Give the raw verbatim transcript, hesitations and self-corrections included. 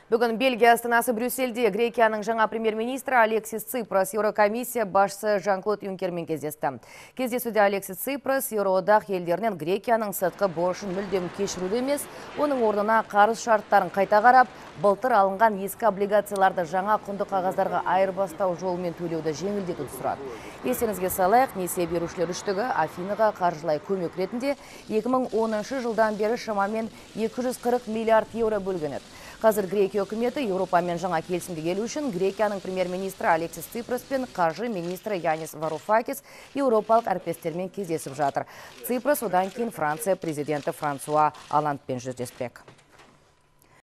Бүгін Бельгия астанасы Брюссельде Грекияның жаңа премьер-министрі Алексис Ципрас Еурокомиссия басшысы Жан-Клод Юнкермен кездесті. Кездесуде Алексис Ципрас Еуроодақ елдерінен Грекияның сыртқы борышын мүлдем кешіруді емес, оның орнына қарыз шарттарын қайта қарап, былтыр алынған ескі облигацияларды жаңа құнды қағаздарға айырбастау жолымен төлеуді жеңілдетуді сұрады. Естеріңізге салайық, несие берушілер үштігі Афинаға қаржылай көмек ретінде екі мың оныншы жылдан бері шамамен екі жүз қырық миллиард еуро бөлген еді. Қазір Грекия үкіметі Еуропамен жаңа келісімге келу үшін Грекияның премьер-министрі Алексис Ципрас пен қаржы министрі Янис Вароуфакис еуропалық әріптестермен кездесіп жатыр. Ципрас одан кейін Франция президенті Франсуа Олландпен жүздеспек.